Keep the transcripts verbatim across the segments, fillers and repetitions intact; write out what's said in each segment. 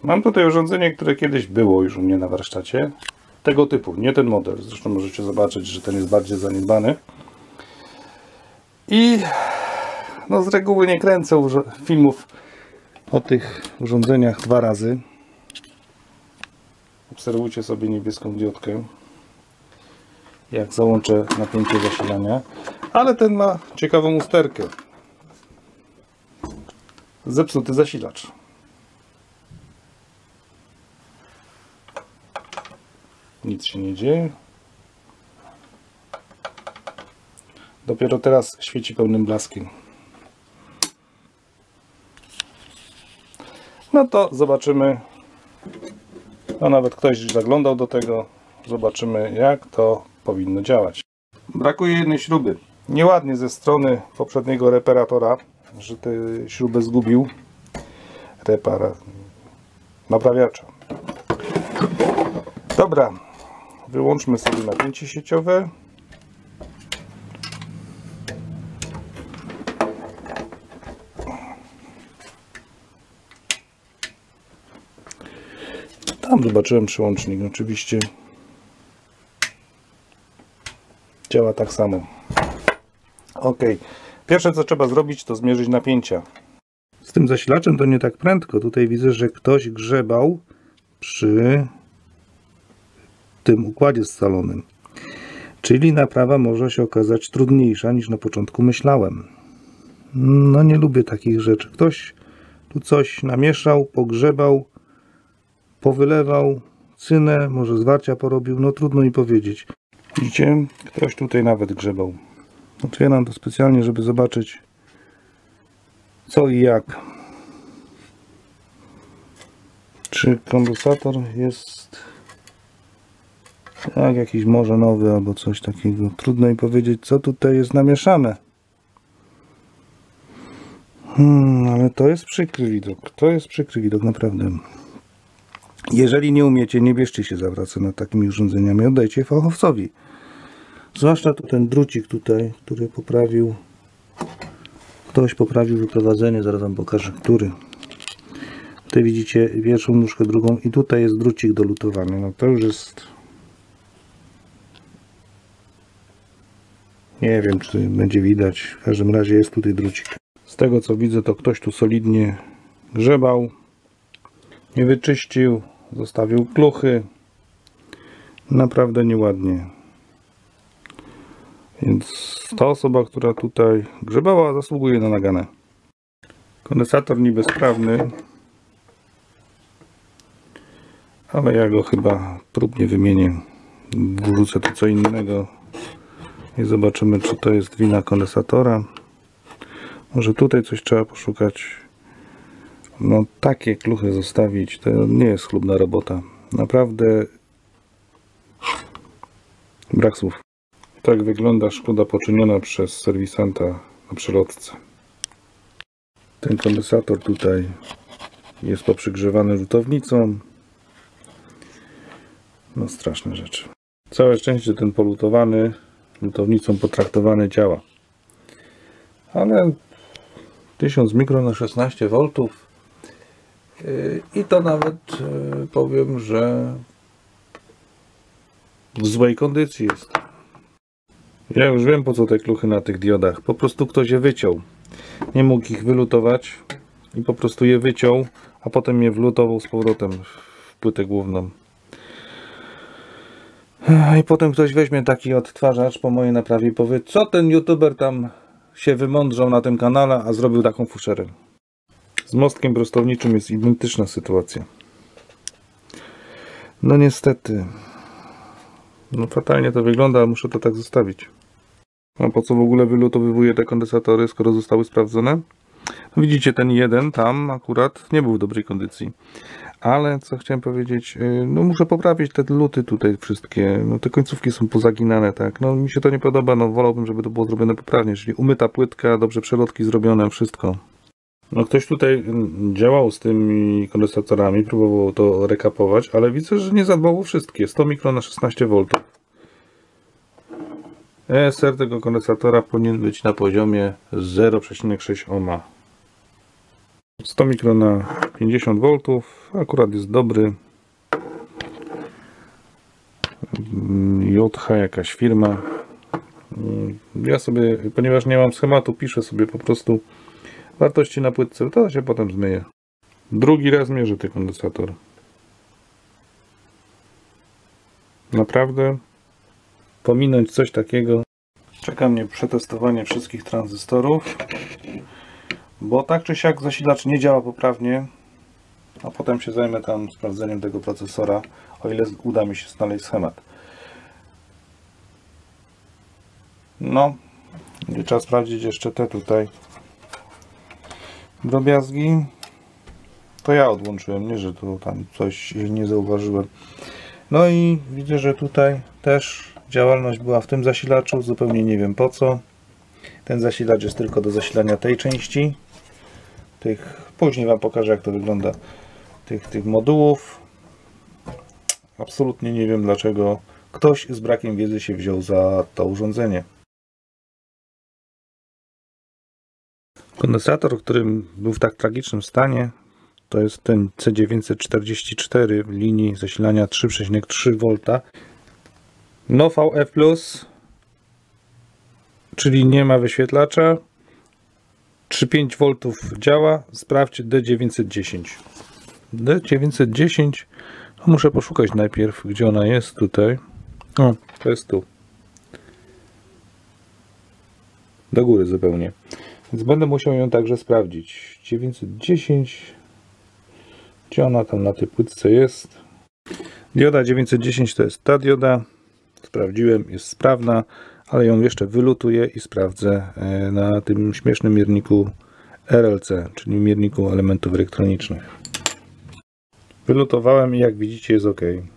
Mam tutaj urządzenie, które kiedyś było już u mnie na warsztacie. Tego typu, nie ten model. Zresztą możecie zobaczyć, że ten jest bardziej zaniedbany. I no z reguły nie kręcę filmów o tych urządzeniach dwa razy. Obserwujcie sobie niebieską diodkę, jak załączę napięcie zasilania. Ale ten ma ciekawą usterkę. Zepsuty zasilacz. Nic się nie dzieje. Dopiero teraz świeci pełnym blaskiem. No to zobaczymy. A nawet ktoś zaglądał do tego. Zobaczymy, jak to powinno działać. Brakuje jednej śruby. Nieładnie ze strony poprzedniego reparatora, że tę śrubę zgubił. Repara... naprawiacza. Dobra. Wyłączmy sobie napięcie sieciowe. Tam zobaczyłem przyłącznik. Oczywiście działa tak samo. Ok. Pierwsze co trzeba zrobić, to zmierzyć napięcia. Z tym zasilaczem to nie tak prędko. Tutaj widzę, że ktoś grzebał przy tym układzie scalonym. Czyli naprawa może się okazać trudniejsza niż na początku myślałem. No nie lubię takich rzeczy. Ktoś tu coś namieszał, pogrzebał, powylewał cynę, może zwarcia porobił, no trudno mi powiedzieć. Widzicie? Ktoś tutaj nawet grzebał. Otwieram to specjalnie, żeby zobaczyć co i jak. Czy kondensator jest jak jakiś może nowy albo coś takiego. Trudno mi powiedzieć, co tutaj jest namieszane. Hmm, ale to jest przykry widok. To jest przykry widok, naprawdę. Jeżeli nie umiecie, nie bierzcie się za pracę nad takimi urządzeniami. Oddajcie fachowcowi. Zwłaszcza tu ten drucik tutaj, który poprawił. Ktoś poprawił wyprowadzenie. Zaraz wam pokażę, który. Tutaj widzicie pierwszą nóżkę, drugą i tutaj jest drucik do lutowania. No to już jest... Nie wiem, czy będzie widać. W każdym razie jest tutaj drucik. Z tego co widzę, to ktoś tu solidnie grzebał. Nie wyczyścił. Zostawił kluchy. Naprawdę nieładnie. Więc ta osoba, która tutaj grzebała, zasługuje na naganę. Kondensator niby sprawny. Ale ja go chyba próbnie wymienię. Wrzucę tu co innego. I zobaczymy, czy to jest wina kondensatora. Może tutaj coś trzeba poszukać. No takie kluchy zostawić, to nie jest chlubna robota. Naprawdę brak słów. Tak wygląda szkoda poczyniona przez serwisanta na przelotce. Ten kondensator tutaj jest poprzygrzewany lutownicą. No straszne rzeczy. Całe szczęście ten polutowany lutownicą potraktowany działa. Ale tysiąc mikro na szesnaście woltów i to nawet powiem, że w złej kondycji jest. Ja już wiem, po co te kluchy na tych diodach. Po prostu ktoś je wyciął. Nie mógł ich wylutować i po prostu je wyciął, a potem je wlutował z powrotem w płytę główną. I potem ktoś weźmie taki odtwarzacz po mojej naprawie i powie, co ten youtuber tam się wymądrzał na tym kanale, a zrobił taką fuszerę. Z mostkiem prostowniczym jest identyczna sytuacja. No niestety. No fatalnie to wygląda, ale muszę to tak zostawić. A po co w ogóle wylutowywuję te kondensatory, skoro zostały sprawdzone? No widzicie, ten jeden tam akurat nie był w dobrej kondycji. Ale co chciałem powiedzieć, no muszę poprawić te luty tutaj wszystkie. No te końcówki są pozaginane, tak. No mi się to nie podoba, no wolałbym, żeby to było zrobione poprawnie. Czyli umyta płytka, dobrze przelotki zrobione, wszystko. No ktoś tutaj działał z tymi kondensatorami, próbował to rekapować, ale widzę, że nie zadbał o wszystkie. sto mikro na szesnaście woltów. E S R tego kondensatora powinien być na poziomie zero przecinek sześć ohma. sto mikro na pięćdziesiąt woltów, akurat jest dobry. J H jakaś firma. Ja sobie, ponieważ nie mam schematu, piszę sobie po prostu wartości na płytce, to się potem zmyje. Drugi raz mierzę ten kondensator. Naprawdę pominąć coś takiego. Czeka mnie przetestowanie wszystkich tranzystorów, bo tak czy siak zasilacz nie działa poprawnie, a potem się zajmę tam sprawdzeniem tego procesora, o ile uda mi się znaleźć schemat. No, trzeba sprawdzić jeszcze te tutaj drobiazgi. To ja odłączyłem, nie że tu tam coś nie zauważyłem. No i widzę, że tutaj też działalność była w tym zasilaczu, zupełnie nie wiem po co. Ten zasilacz jest tylko do zasilania tej części. Tych, później Wam pokażę, jak to wygląda, tych, tych modułów. Absolutnie nie wiem, dlaczego ktoś z brakiem wiedzy się wziął za to urządzenie. Kondensator, który był w tak tragicznym stanie, to jest ten C dziewięćset czterdzieści cztery w linii zasilania trzy przecinek trzy wolt. No V F plus, czyli nie ma wyświetlacza. trzy przecinek pięć woltów działa. Sprawdź D dziewięćset dziesięć. D dziewięćset dziesięć, no muszę poszukać najpierw, gdzie ona jest tutaj. O, to jest tu. Do góry zupełnie. Więc będę musiał ją także sprawdzić. dziewięćset dziesięć. Gdzie ona tam na tej płytce jest? Dioda dziewięćset dziesięć to jest ta dioda. Sprawdziłem, jest sprawna, ale ją jeszcze wylutuję i sprawdzę na tym śmiesznym mierniku R L C, czyli mierniku elementów elektronicznych. Wylutowałem i jak widzicie jest OK.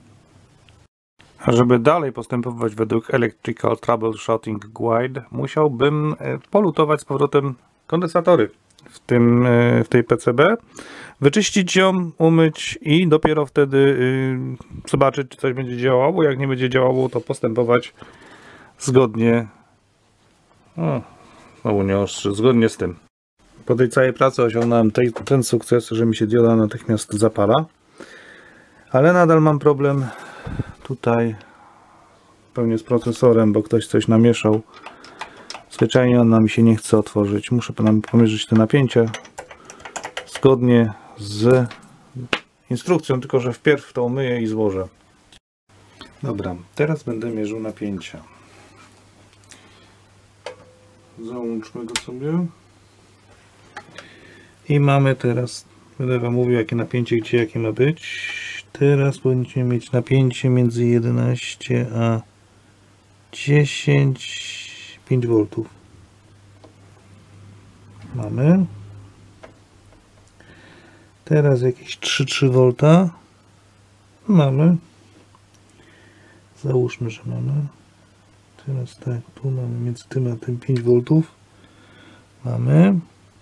A żeby dalej postępować według Electrical Troubleshooting Guide, musiałbym polutować z powrotem kondensatory w, tym, w tej P C B, wyczyścić ją, umyć i dopiero wtedy yy, zobaczyć, czy coś będzie działało. Jak nie będzie działało, to postępować zgodnie, o, znowu nie ostrzy, zgodnie z tym. Po tej całej pracy osiągnąłem tej, ten sukces, że mi się dioda natychmiast zapala, ale nadal mam problem tutaj pewnie z procesorem, bo ktoś coś namieszał. Zwyczajnie ona mi się nie chce otworzyć. Muszę pomierzyć te napięcia zgodnie z instrukcją, tylko że wpierw to umyję i złożę. Dobra, teraz będę mierzył napięcia. Załączmy go sobie. I mamy teraz, będę Wam mówił, jakie napięcie, gdzie, jakie ma być. Teraz powinniśmy mieć napięcie między jedenaście a dziesięć, pięć woltów. Mamy. Teraz jakieś trzy, trzy wolta. Mamy. Załóżmy, że mamy. Teraz tak, tu mamy między tym a tym pięć woltów. Mamy.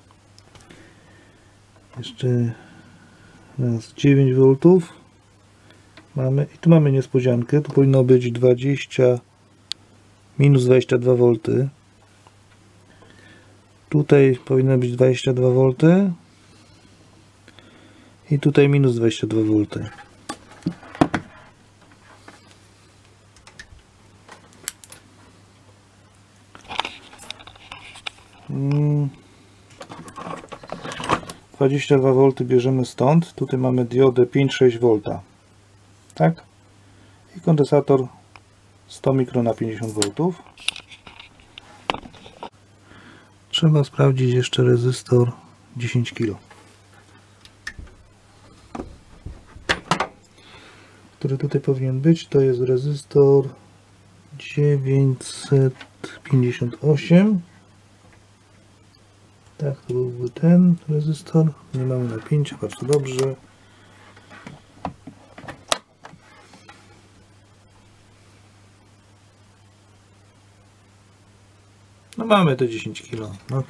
Jeszcze raz dziewięć woltów. Mamy. I tu mamy niespodziankę. Tu powinno być dwadzieścia, minus dwadzieścia dwa wolty. Tutaj powinno być dwadzieścia dwa wolty. I tutaj minus dwadzieścia dwa wolty. dwadzieścia dwa wolty bierzemy stąd. Tutaj mamy diodę pięć sześć wolta. Tak? I kondensator sto mikro na pięćdziesiąt woltów. Trzeba sprawdzić jeszcze rezystor dziesięć kilo. Który tutaj powinien być, to jest rezystor dziewięćset pięćdziesiąt osiem. Tak, to byłby ten rezystor. Nie mamy napięcia, bardzo dobrze. No mamy te dziesięć kilo. Ok.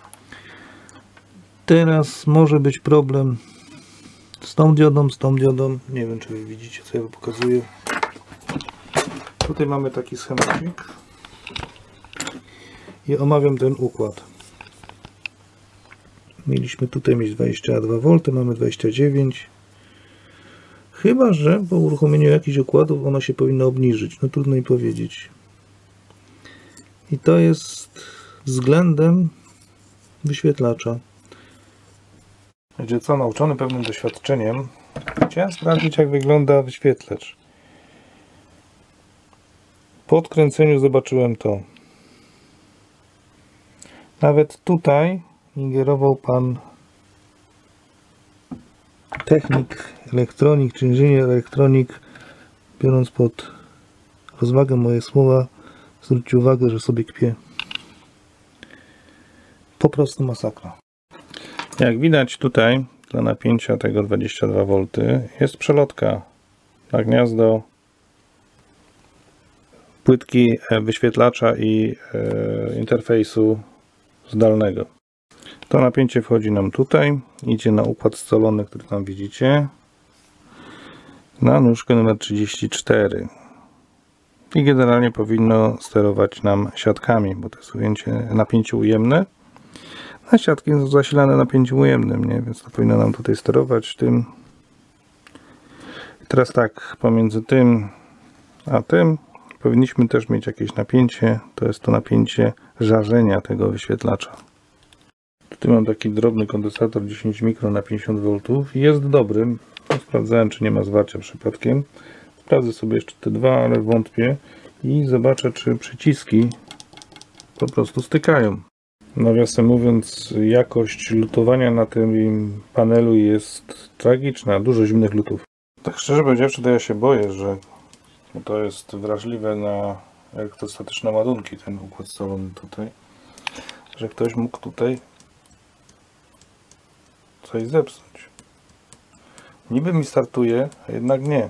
Teraz może być problem z tą diodą, z tą diodą. Nie wiem, czy wy widzicie, co ja pokazuję. Tutaj mamy taki schematik i omawiam ten układ. Mieliśmy tutaj mieć dwadzieścia dwa wolt, mamy dwadzieścia dziewięć. Chyba że po uruchomieniu jakichś układów ono się powinno obniżyć. No trudno mi powiedzieć. I to jest względem wyświetlacza. Wiecie co, nauczony pewnym doświadczeniem, chciałem sprawdzić, jak wygląda wyświetlacz. Po odkręceniu zobaczyłem to. Nawet tutaj ingerował pan technik, elektronik czy inżynier elektronik, biorąc pod rozwagę moje słowa, zwróćcie uwagę, że sobie kpię. Po prostu masakra. Jak widać tutaj dla napięcia tego dwadzieścia dwa wolt jest przelotka na gniazdo płytki wyświetlacza i e, interfejsu zdalnego. To napięcie wchodzi nam tutaj, idzie na układ scalony, który tam widzicie, na nóżkę numer trzydzieści cztery i generalnie powinno sterować nam siatkami, bo to jest ujęcie, napięcie ujemne, a siatki są zasilane napięciem ujemnym, nie? Więc to powinno nam tutaj sterować tym. I teraz tak, pomiędzy tym a tym powinniśmy też mieć jakieś napięcie, to jest to napięcie żarzenia tego wyświetlacza. Tutaj mam taki drobny kondensator dziesięć mikron na pięćdziesiąt woltów i jest dobrym. Sprawdzałem, czy nie ma zwarcia przypadkiem. Sprawdzę sobie jeszcze te dwa, ale wątpię i zobaczę, czy przyciski po prostu stykają. Nawiasem mówiąc, jakość lutowania na tym panelu jest tragiczna, dużo zimnych lutów. Tak szczerze powiedziawszy, to ja się boję, że to jest wrażliwe na elektrostatyczne ładunki, ten układ scalony tutaj, że ktoś mógł tutaj coś zepsuć. Niby mi startuje, a jednak nie.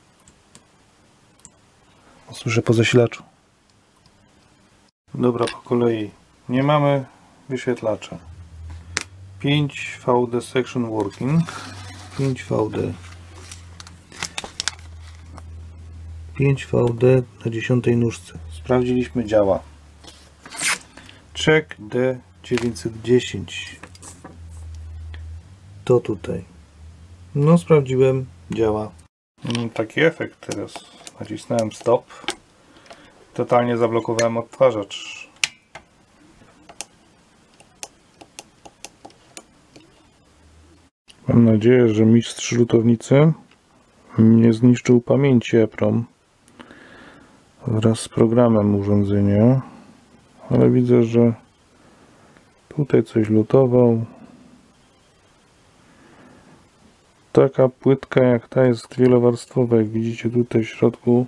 Słyszę po zasilaczu. Dobra, po kolei. Nie mamy wyświetlacza. pięć V D section working. pięć V D. pięć V D na dziesiątej nóżce. Sprawdziliśmy, działa. Check D dziewięćset dziesięć. To tutaj. No sprawdziłem, działa. Taki efekt teraz. Nacisnąłem stop. Totalnie zablokowałem odtwarzacz. Mam nadzieję, że mistrz lutownicy nie zniszczył pamięci EPROM wraz z programem urządzenia, ale widzę, że tutaj coś lutował. Taka płytka jak ta jest wielowarstwowa, jak widzicie tutaj w środku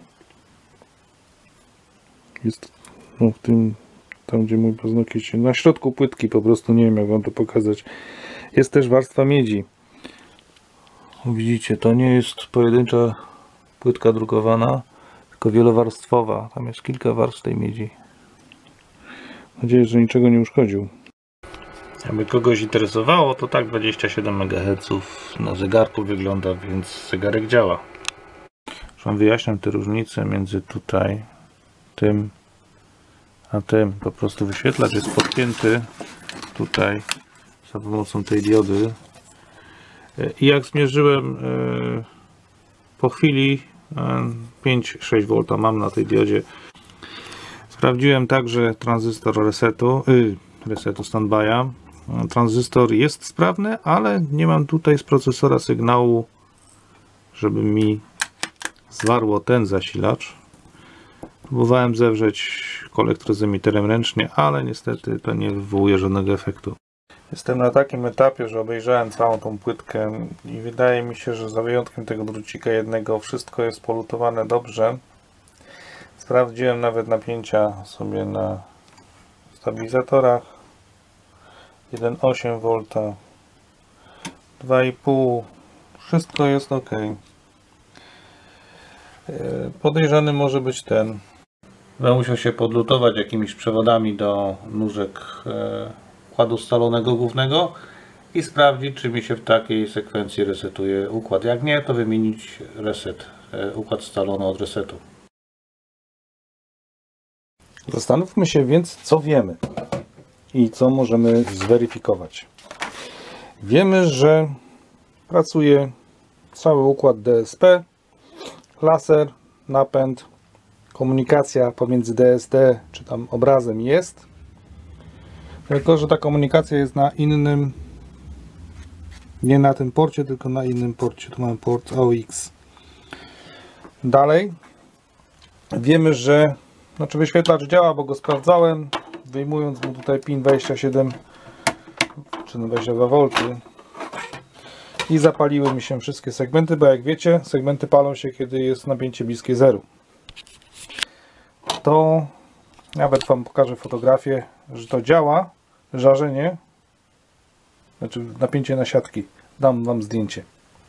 jest, no w tym, tam gdzie mój paznokieć, na środku płytki po prostu, nie wiem jak wam to pokazać, jest też warstwa miedzi. Widzicie, to nie jest pojedyncza płytka drukowana, tylko wielowarstwowa, tam jest kilka warstw tej miedzi. Mam nadzieję, że niczego nie uszkodził. Jakby kogoś interesowało, to tak dwadzieścia siedem megaherców na zegarku wygląda, więc zegarek działa. Już wam wyjaśniam te różnice między tutaj, tym a tym. Po prostu wyświetlacz jest podpięty tutaj za pomocą tej diody. I jak zmierzyłem po chwili pięć sześć wolta mam na tej diodzie. Sprawdziłem także tranzystor resetu, yy, resetu standby'a. Tranzystor jest sprawny, ale nie mam tutaj z procesora sygnału, żeby mi zwarło ten zasilacz. Próbowałem zewrzeć kolektor z emiterem ręcznie, ale niestety to nie wywołuje żadnego efektu. Jestem na takim etapie, że obejrzałem całą tą płytkę i wydaje mi się, że za wyjątkiem tego drucika jednego wszystko jest polutowane dobrze. Sprawdziłem nawet napięcia sobie na stabilizatorach. jeden przecinek osiem wolta, dwa i pół, wszystko jest ok. Podejrzany może być ten. Będę musiał się podlutować jakimiś przewodami do nóżek układu scalonego głównego i sprawdzić, czy mi się w takiej sekwencji resetuje układ. Jak nie, to wymienić reset, układ scalony od resetu. Zastanówmy się więc, co wiemy i co możemy zweryfikować. Wiemy, że pracuje cały układ D S P, laser, napęd, komunikacja pomiędzy D S D czy tam obrazem jest, tylko że ta komunikacja jest na innym, nie na tym porcie, tylko na innym porcie. Tu mamy port A U X. Dalej wiemy, że znaczy wyświetlacz działa, bo go sprawdzałem, wyjmując mu tutaj pin dwadzieścia siedem czy dwadzieścia dwa wolty i zapaliły mi się wszystkie segmenty, bo jak wiecie, segmenty palą się, kiedy jest napięcie bliskie zeru. To nawet wam pokażę fotografię, że to działa, żarzenie, znaczy napięcie na siatki. Dam wam zdjęcie.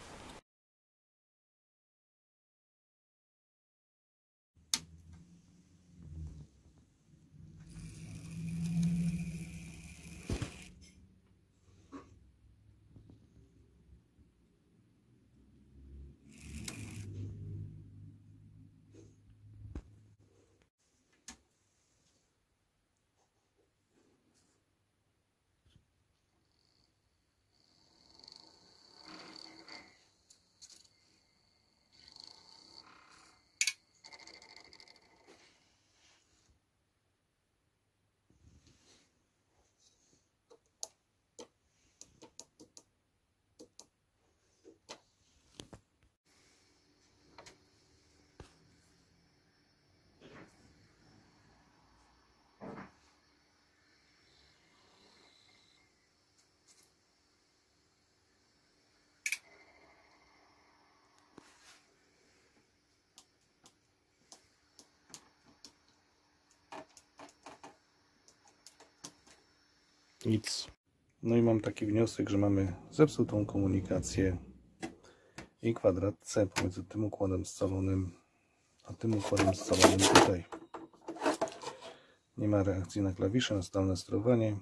Nic. No i mam taki wniosek, że mamy zepsutą komunikację i kwadrat C pomiędzy tym układem scalonym a tym układem scalonym tutaj. Nie ma reakcji na klawisze, na zdalne sterowanie.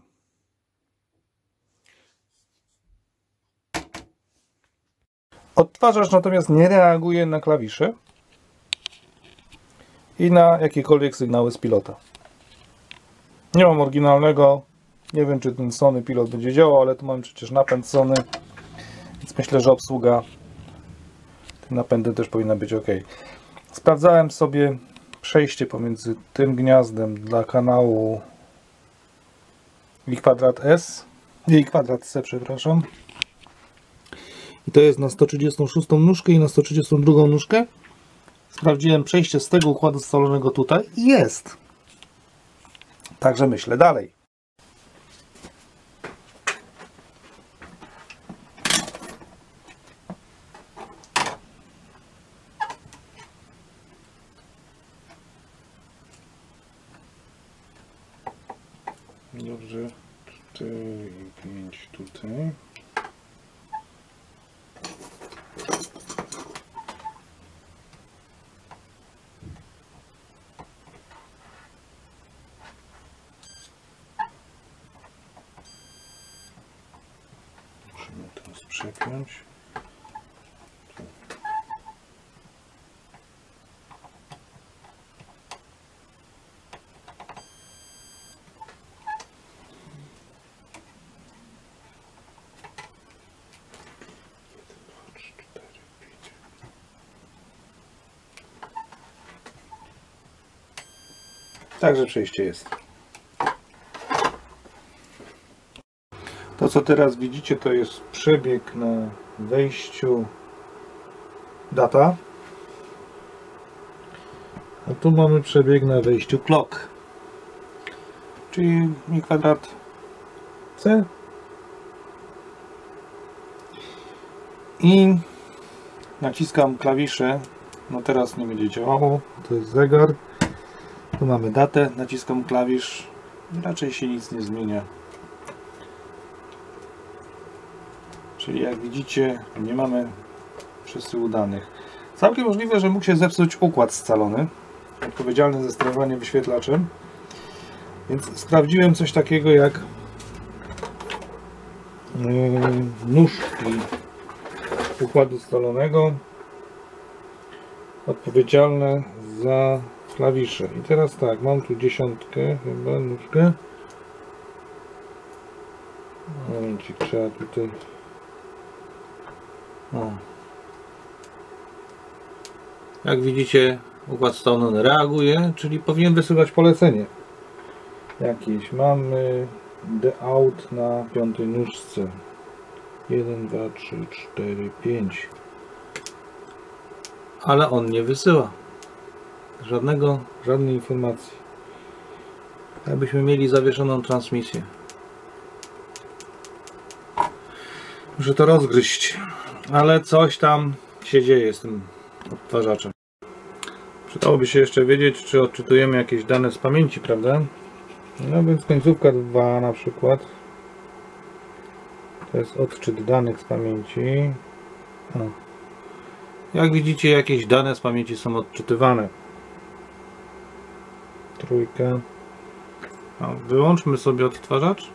Odtwarzacz natomiast nie reaguje na klawisze i na jakiekolwiek sygnały z pilota. Nie mam oryginalnego. Nie wiem, czy ten Sony pilot będzie działał, ale tu mam przecież napęd Sony, więc myślę, że obsługa tym napędem też powinna być ok. Sprawdzałem sobie przejście pomiędzy tym gniazdem dla kanału i kwadrat S, i kwadrat C, przepraszam. I to jest na sto trzydziestą szóstą nóżkę i na sto trzydziestą drugą nóżkę. Sprawdziłem przejście z tego układu scalonego tutaj i jest. Także myślę dalej. Dobrze, cztery i pięć tutaj. Musimy teraz przepiąć. Także przejście jest. To, co teraz widzicie, to jest przebieg na wejściu data. A tu mamy przebieg na wejściu clock. Czyli mi kwadrat C. I naciskam klawisze. No teraz nie będzie działało. To jest zegar. Tu mamy datę, naciskam klawisz i raczej się nic nie zmienia. Czyli jak widzicie, nie mamy przesyłu danych. Całkiem możliwe, że mógł się zepsuć układ scalony, odpowiedzialny za sterowanie wyświetlaczem. Więc sprawdziłem coś takiego jak nóżki układu scalonego odpowiedzialne za klawisze. I teraz tak, mam tu dziesiątkę, chyba nóżkę. Momencik, trzeba tutaj O. Jak widzicie, układ scalony reaguje, czyli powinien wysyłać polecenie. Jakieś mamy the out na piątej nóżce. jeden, dwa, trzy, cztery, pięć. Ale on nie wysyła żadnego, żadnej informacji. Jakbyśmy mieli zawieszoną transmisję. Muszę to rozgryźć, ale coś tam się dzieje z tym odtwarzaczem. Przydałoby się jeszcze wiedzieć, czy odczytujemy jakieś dane z pamięci, prawda? No więc końcówka dwa na przykład. To jest odczyt danych z pamięci. O. Jak widzicie, jakieś dane z pamięci są odczytywane. Trójka. No, wyłączmy sobie odtwarzacz.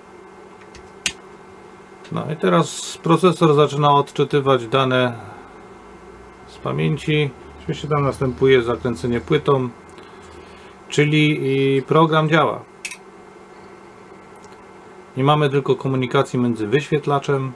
No i teraz procesor zaczyna odczytywać dane z pamięci. Oczywiście tam następuje zakręcenie płytą, czyli program działa. Nie mamy tylko komunikacji między wyświetlaczem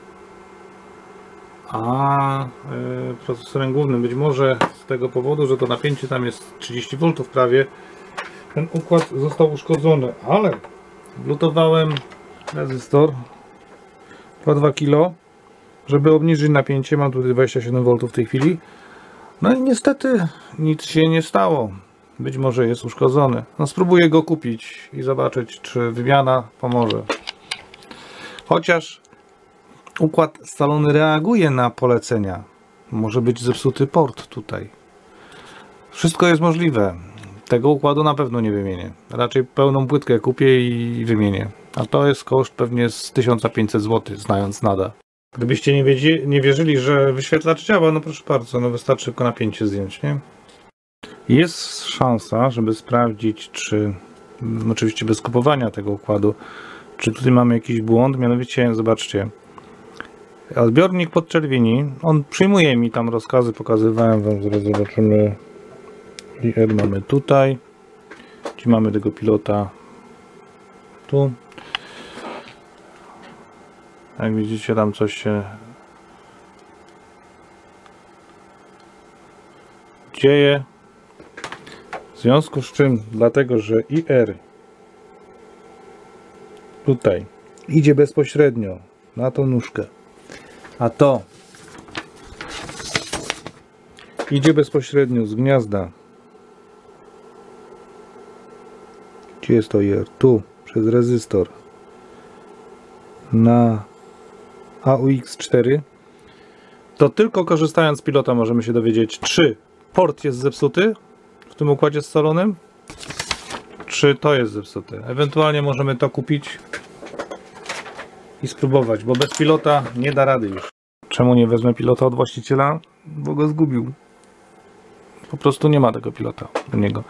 a yy, procesorem głównym. Być może z tego powodu, że to napięcie tam jest trzydzieści woltów prawie, ten układ został uszkodzony, ale blutowałem rezystor dwa przecinek dwa kilo, żeby obniżyć napięcie. Mam tutaj dwadzieścia siedem woltów w tej chwili. No i niestety nic się nie stało. Być może jest uszkodzony. No, spróbuję go kupić i zobaczyć, czy wymiana pomoże. Chociaż układ scalony reaguje na polecenia. Może być zepsuty port tutaj. Wszystko jest możliwe. Tego układu na pewno nie wymienię. Raczej pełną płytkę kupię i wymienię. A to jest koszt pewnie z tysiąc pięćset złotych, znając nada. Gdybyście nie, wiedzie, nie wierzyli, że wyświetlacz działa, no proszę bardzo, no wystarczy tylko napięcie zdjąć, nie? Jest szansa, żeby sprawdzić, czy, oczywiście bez kupowania tego układu, czy tutaj mamy jakiś błąd. Mianowicie, zobaczcie, odbiornik podczerwieni, on przyjmuje mi tam rozkazy, pokazywałem wam, zaraz zobaczymy. I R mamy tutaj, gdzie mamy tego pilota, tu. Jak widzicie, tam coś się dzieje. W związku z czym, dlatego że I R tutaj idzie bezpośrednio na tą nóżkę, a to idzie bezpośrednio z gniazda. Gdzie jest to I R? Tu, przez rezystor na A U X cztery, to tylko korzystając z pilota możemy się dowiedzieć, czy port jest zepsuty w tym układzie scalonym, czy to jest zepsute. Ewentualnie możemy to kupić i spróbować, bo bez pilota nie da rady już. Czemu nie wezmę pilota od właściciela? Bo go zgubił. Po prostu nie ma tego pilota u niego.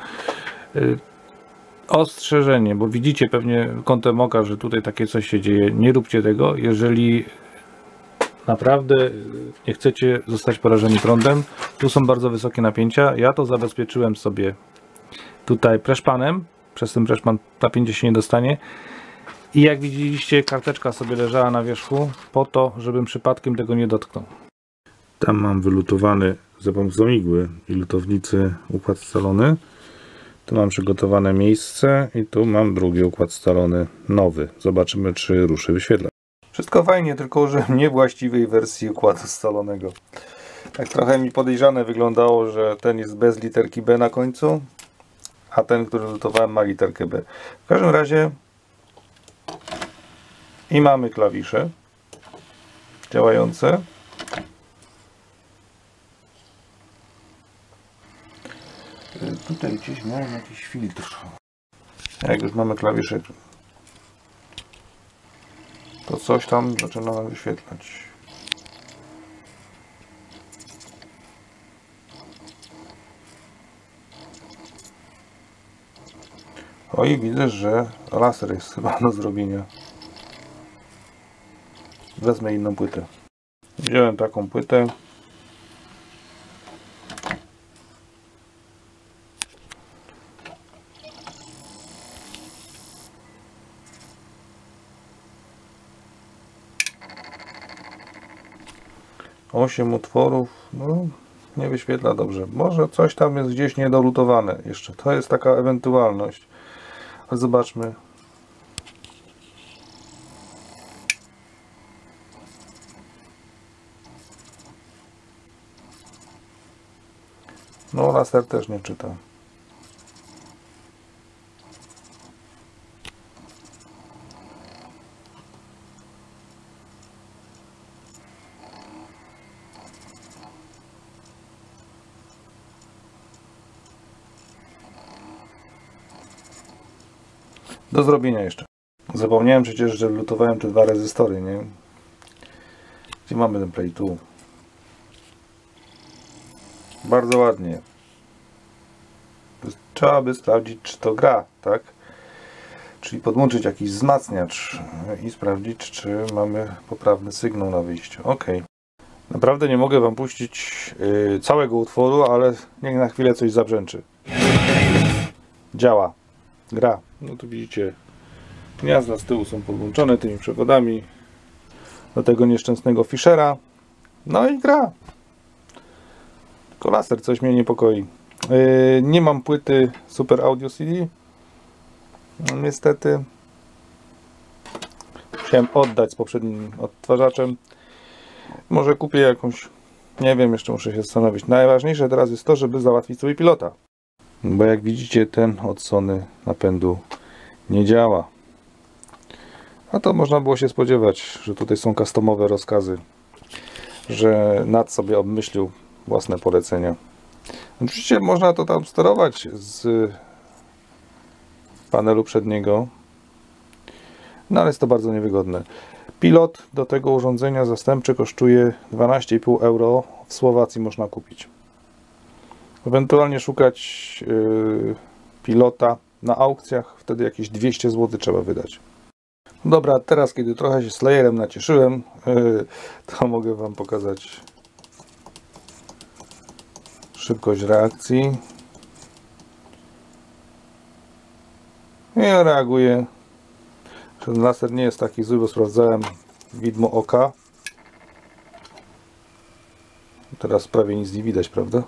Ostrzeżenie, bo widzicie pewnie kątem oka, że tutaj takie coś się dzieje. Nie róbcie tego, jeżeli naprawdę nie chcecie zostać porażeni prądem. Tu są bardzo wysokie napięcia. Ja to zabezpieczyłem sobie tutaj preszpanem. Przez ten preszpan napięcie się nie dostanie. I jak widzieliście, karteczka sobie leżała na wierzchu po to, żebym przypadkiem tego nie dotknął. Tam mam wylutowany za pomocą igły i lutownicy układ scalony. Tu mam przygotowane miejsce i tu mam drugi układ scalony nowy. Zobaczymy, czy ruszy wyświetlacz. Wszystko fajnie, tylko użyłem niewłaściwej wersji układu scalonego. Tak trochę mi podejrzane wyglądało, że ten jest bez literki B na końcu, a ten, który lutowałem, ma literkę B. W każdym razie i mamy klawisze działające. Tutaj gdzieś miałem jakiś filtr. Jak już mamy klawisze, to coś tam zaczyna nam wyświetlać. O, i widzę, że laser jest chyba do zrobienia. Wezmę inną płytę. Wziąłem taką płytę. osiem utworów, no nie wyświetla dobrze. Może coś tam jest gdzieś niedolutowane jeszcze. To jest taka ewentualność. Ale zobaczmy. No laser też nie czyta. Do zrobienia jeszcze. Zapomniałem przecież, że lutowałem te dwa rezystory, nie? Gdzie mamy ten play tu? Bardzo ładnie. Trzeba by sprawdzić, czy to gra, tak? Czyli podłączyć jakiś wzmacniacz i sprawdzić, czy mamy poprawny sygnał na wyjściu. Ok. Naprawdę nie mogę Wam puścić yy, całego utworu, ale niech na chwilę coś zabrzęczy. Działa. Gra. No tu widzicie, gniazda z tyłu są podłączone tymi przewodami do tego nieszczęsnego Fischera. No i gra. Tylko laser coś mnie niepokoi. Yy, nie mam płyty Super Audio C D. No, niestety. Musiałem oddać z poprzednim odtwarzaczem. Może kupię jakąś, nie wiem, jeszcze muszę się zastanowić. Najważniejsze teraz jest to, żeby załatwić sobie pilota. Bo jak widzicie, ten od Sony napędu nie działa. A to można było się spodziewać, że tutaj są customowe rozkazy, że N A D sobie obmyślił własne polecenia. Oczywiście można to tam sterować z panelu przedniego, no ale jest to bardzo niewygodne. Pilot do tego urządzenia zastępczy kosztuje dwanaście i pół euro. W Słowacji można kupić. Ewentualnie szukać yy, pilota na aukcjach, wtedy jakieś dwieście złotych trzeba wydać. Dobra, teraz kiedy trochę się Slayerem nacieszyłem, yy, to mogę Wam pokazać szybkość reakcji. I reaguje. Ten laser nie jest taki zły, bo sprawdzałem widmo oka. Teraz prawie nic nie widać, prawda?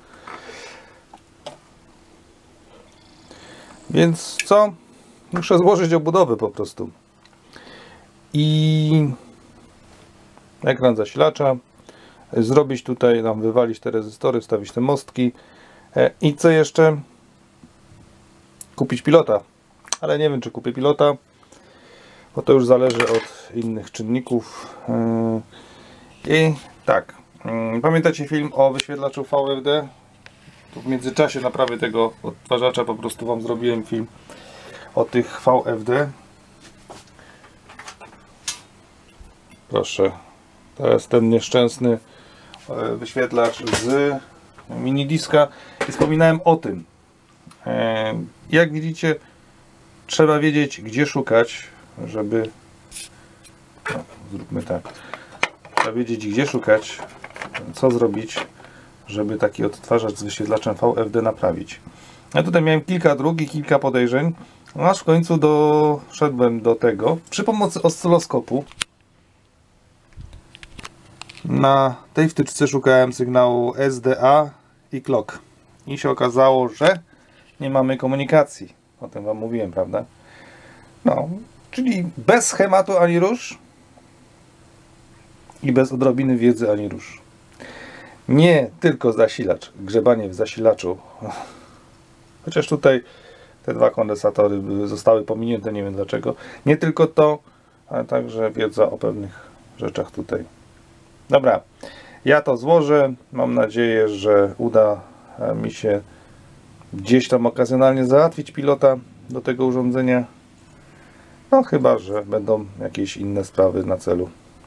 Więc co? Muszę złożyć obudowę po prostu. I ekran zasilacza. Zrobić tutaj, nam wywalić te rezystory, wstawić te mostki. I co jeszcze? Kupić pilota. Ale nie wiem, czy kupię pilota, bo to już zależy od innych czynników. I tak, pamiętacie film o wyświetlaczu V F D? Tu w międzyczasie naprawy tego odtwarzacza po prostu Wam zrobiłem film o tych V F D. Proszę, to jest ten nieszczęsny wyświetlacz z minidiska i wspominałem o tym. Jak widzicie, trzeba wiedzieć, gdzie szukać, żeby... No, zróbmy tak. Trzeba wiedzieć, gdzie szukać, co zrobić, żeby taki odtwarzacz z wyświetlaczem V F D naprawić. Ja tutaj miałem kilka dróg i kilka podejrzeń, aż w końcu doszedłem do tego przy pomocy oscyloskopu. Na tej wtyczce szukałem sygnału S D A i clock i się okazało, że nie mamy komunikacji. O tym Wam mówiłem, prawda? No, czyli bez schematu ani rusz i bez odrobiny wiedzy ani rusz. Nie tylko zasilacz, grzebanie w zasilaczu. Chociaż tutaj te dwa kondensatory zostały pominięte, nie wiem dlaczego. Nie tylko to, ale także wiedza o pewnych rzeczach tutaj. Dobra, ja to złożę. Mam nadzieję, że uda mi się gdzieś tam okazjonalnie załatwić pilota do tego urządzenia. No chyba, że będą jakieś inne sprawy na celu.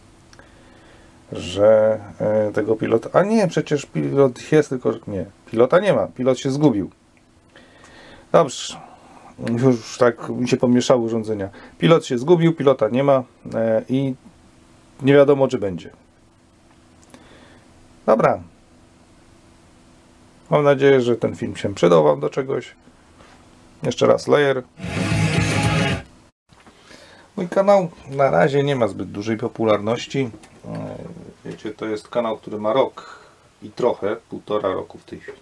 Że e, tego pilota... A nie, przecież pilot jest, tylko... Nie, pilota nie ma. Pilot się zgubił. Dobrze. Już tak mi się pomieszały urządzenia. Pilot się zgubił, pilota nie ma e, i nie wiadomo, czy będzie. Dobra. Mam nadzieję, że ten film się przydał Wam do czegoś. Jeszcze raz Slayer. Mój kanał na razie nie ma zbyt dużej popularności. Wiecie, to jest kanał, który ma rok i trochę, półtora roku w tej chwili.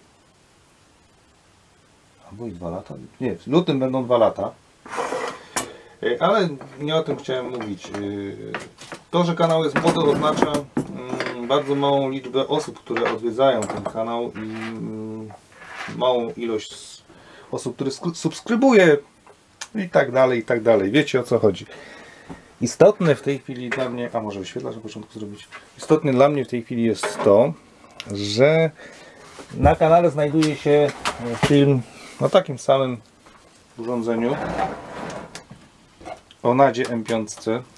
Albo i dwa lata? Nie, w lutym będą dwa lata. Ale nie o tym chciałem mówić. To, że kanał jest młody, oznacza bardzo małą liczbę osób, które odwiedzają ten kanał i małą ilość osób, które subskrybuje i tak dalej, i tak dalej. Wiecie, o co chodzi. Istotne w tej chwili dla mnie, a może wyświetlacz na początku zrobić. Istotne dla mnie w tej chwili jest to, że na kanale znajduje się film na takim samym urządzeniu o Nadzie M pięć,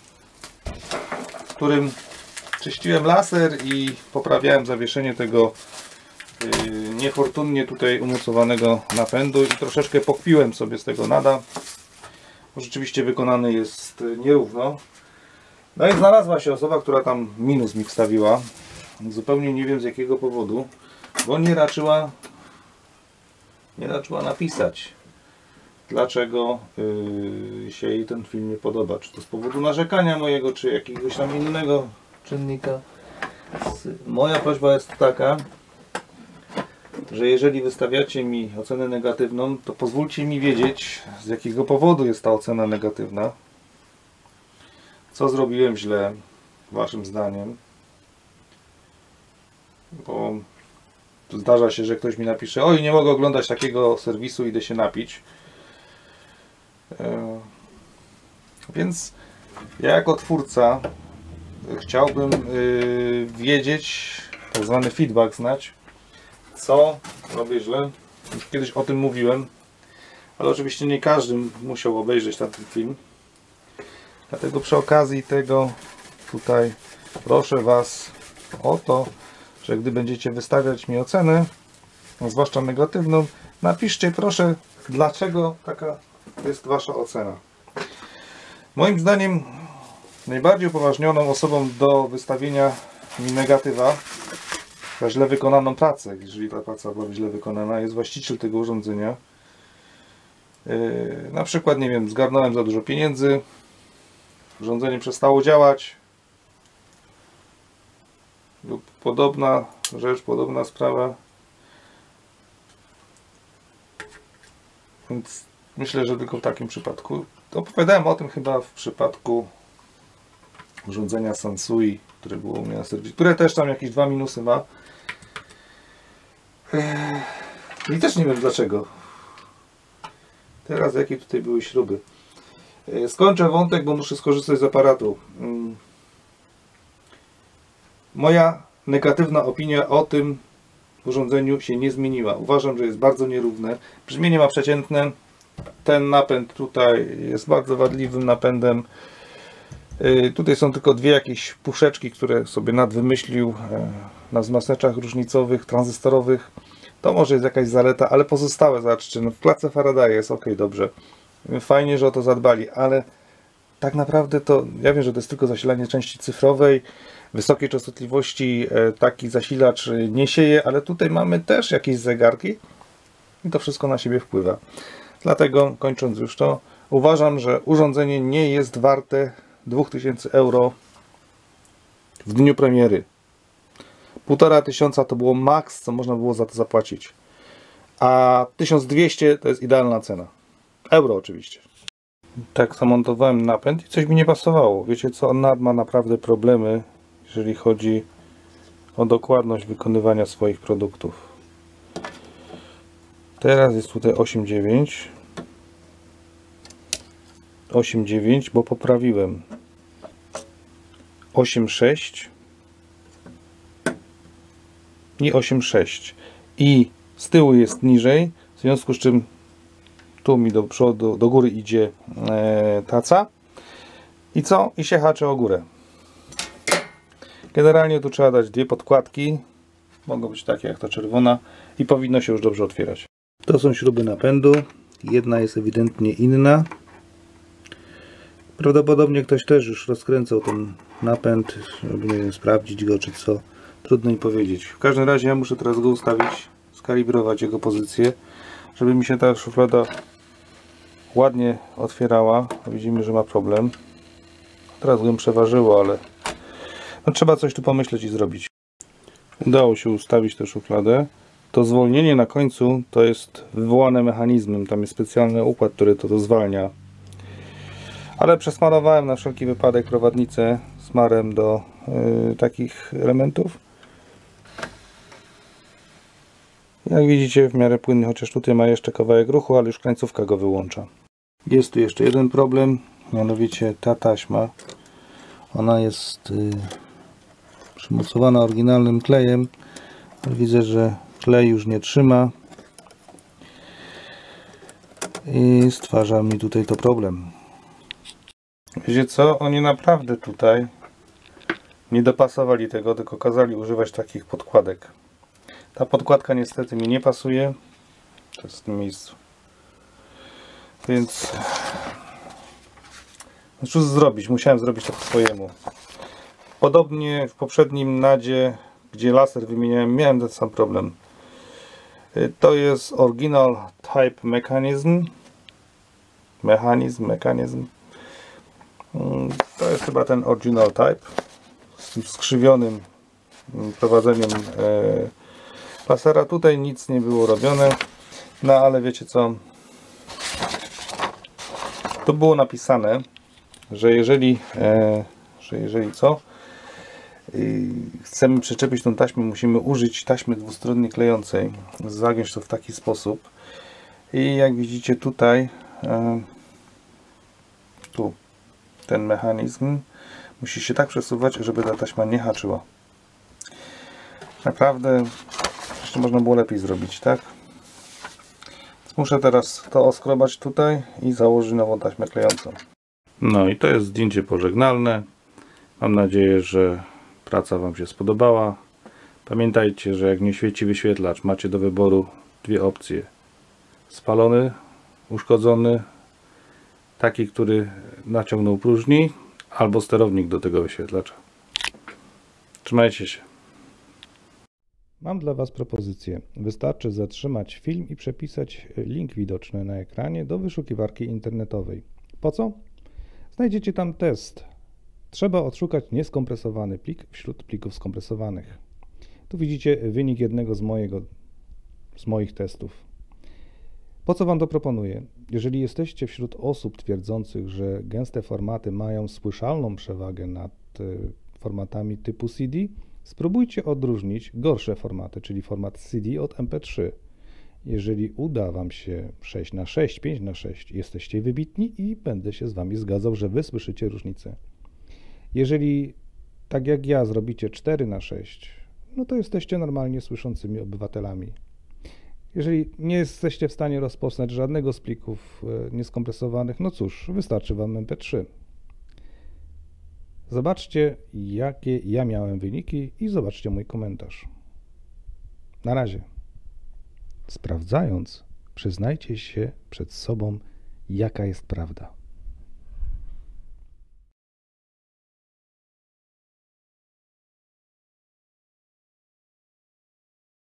w którym czyściłem laser i poprawiałem zawieszenie tego yy, niefortunnie tutaj umocowanego napędu i troszeczkę pokpiłem sobie z tego Nada, bo rzeczywiście wykonany jest nierówno. No i znalazła się osoba, która tam minus mi wstawiła. Zupełnie nie wiem z jakiego powodu, bo nie raczyła nie raczyła napisać, dlaczego yy, się jej ten film nie podoba. Czy to z powodu narzekania mojego, czy jakiegoś tam innego czynnika. Moja prośba jest taka, że jeżeli wystawiacie mi ocenę negatywną, to pozwólcie mi wiedzieć, z jakiego powodu jest ta ocena negatywna. Co zrobiłem źle, waszym zdaniem. Bo zdarza się, że ktoś mi napisze: oj, nie mogę oglądać takiego serwisu, idę się napić. E, więc ja jako twórca chciałbym yy, wiedzieć, tak zwany feedback znać, co robię źle. Już kiedyś o tym mówiłem, ale oczywiście nie każdy musiał obejrzeć ten film. Dlatego przy okazji tego tutaj proszę was o to, że gdy będziecie wystawiać mi ocenę, a zwłaszcza negatywną, napiszcie proszę, dlaczego taka jest wasza ocena. Moim zdaniem najbardziej upoważnioną osobą do wystawienia mi negatywa za źle wykonaną pracę, jeżeli ta praca była źle wykonana, jest właściciel tego urządzenia. Yy, na przykład, nie wiem, zgarnąłem za dużo pieniędzy, urządzenie przestało działać lub podobna rzecz, podobna sprawa. Więc myślę, że tylko w takim przypadku. Opowiadałem o tym chyba w przypadku urządzenia Sansui, które było u mnie na serwisie, które też tam jakieś dwa minusy ma. I też nie wiem dlaczego. Teraz jakie tutaj były śruby. Skończę wątek, bo muszę skorzystać z aparatu. Moja negatywna opinia o tym urządzeniu się nie zmieniła. Uważam, że jest bardzo nierówne. Brzmienie ma przeciętne. Ten napęd tutaj jest bardzo wadliwym napędem. Yy, tutaj są tylko dwie jakieś puszeczki, które sobie Nad wymyślił yy, na wzmacniaczach różnicowych, tranzystorowych. To może jest jakaś zaleta, ale pozostałe, zobaczcie, no w klatce Faradaya jest ok, dobrze. Fajnie, że o to zadbali, ale tak naprawdę to, ja wiem, że to jest tylko zasilanie części cyfrowej, wysokiej częstotliwości yy, taki zasilacz nie sieje, ale tutaj mamy też jakieś zegarki i to wszystko na siebie wpływa. Dlatego, kończąc już to, uważam, że urządzenie nie jest warte dwa tysiące euro w dniu premiery. Półtora tysiąca to było maks, co można było za to zapłacić. A tysiąc dwieście to jest idealna cena. Euro oczywiście. Tak zamontowałem napęd i coś mi nie pasowało. Wiecie co? Nad ma naprawdę problemy, jeżeli chodzi o dokładność wykonywania swoich produktów. Teraz jest tutaj osiem dziewięć. osiem dziewięć, bo poprawiłem. osiem sześć i osiem sześć. I z tyłu jest niżej, w związku z czym tu mi do przodu, do góry idzie e, taca. I co? I się haczy o górę. Generalnie tu trzeba dać dwie podkładki. Mogą być takie jak ta czerwona i powinno się już dobrze otwierać. To są śruby napędu. Jedna jest ewidentnie inna. Prawdopodobnie ktoś też już rozkręcał ten napęd, żeby nie wiem, sprawdzić go czy co. Trudno mi powiedzieć. W każdym razie ja muszę teraz go ustawić, skalibrować jego pozycję, żeby mi się ta szuflada ładnie otwierała. Widzimy, że ma problem. Teraz bym przeważyło, ale No, trzeba coś tu pomyśleć i zrobić. Udało się ustawić tę szufladę. To zwolnienie na końcu to jest wywołane mechanizmem. Tam jest specjalny układ, który to, to zwalnia. Ale przesmarowałem na wszelki wypadek prowadnicę smarem do yy, takich elementów. Jak widzicie, w miarę płynny, chociaż tutaj ma jeszcze kawałek ruchu, ale już krańcówka go wyłącza. Jest tu jeszcze jeden problem, mianowicie ta taśma. Ona jest yy, przymocowana oryginalnym klejem. Widzę, że klej już nie trzyma i stwarza mi tutaj to problem. Wiecie co? Oni naprawdę tutaj nie dopasowali tego, tylko kazali używać takich podkładek. Ta podkładka niestety mi nie pasuje. To jest w tym miejscu. Więc no cóż zrobić? Musiałem zrobić to po swojemu. Podobnie w poprzednim nadzie, gdzie laser wymieniałem, miałem ten sam problem. To jest Original Type Mechanism. Mechanizm, mechanizm. To jest chyba ten Original Type z tym skrzywionym prowadzeniem lasera. Tutaj nic nie było robione. No ale wiecie co? To było napisane, że jeżeli, że jeżeli co? Chcemy przyczepić tą taśmę, musimy użyć taśmy dwustronnie klejącej, zagiąć to w taki sposób i jak widzicie tutaj tu ten mechanizm musi się tak przesuwać, żeby ta taśma nie haczyła. Naprawdę jeszcze można było lepiej zrobić, tak? Więc muszę teraz to oskrobać tutaj i założyć nową taśmę klejącą. No i to jest zdjęcie pożegnalne. Mam nadzieję, że praca Wam się spodobała. Pamiętajcie, że jak nie świeci wyświetlacz, macie do wyboru dwie opcje. Spalony, uszkodzony, taki, który naciągnął próżni, albo sterownik do tego wyświetlacza. Trzymajcie się. Mam dla Was propozycję. Wystarczy zatrzymać film i przepisać link widoczny na ekranie do wyszukiwarki internetowej. Po co? Znajdziecie tam test. Trzeba odszukać nieskompresowany plik wśród plików skompresowanych. Tu widzicie wynik jednego z, mojego, z moich testów. Po co Wam to proponuję? Jeżeli jesteście wśród osób twierdzących, że gęste formaty mają słyszalną przewagę nad formatami typu C D, spróbujcie odróżnić gorsze formaty, czyli format C D od M P trzy. Jeżeli uda Wam się sześć na sześć, pięć na sześć, jesteście wybitni i będę się z Wami zgadzał, że Wy słyszycie różnicę. Jeżeli tak jak ja zrobicie cztery na sześć, no to jesteście normalnie słyszącymi obywatelami. Jeżeli nie jesteście w stanie rozpoznać żadnego z plików nieskompresowanych, no cóż, wystarczy Wam M P trzy. Zobaczcie, jakie ja miałem wyniki i zobaczcie mój komentarz. Na razie. Sprawdzając, przyznajcie się przed sobą, jaka jest prawda.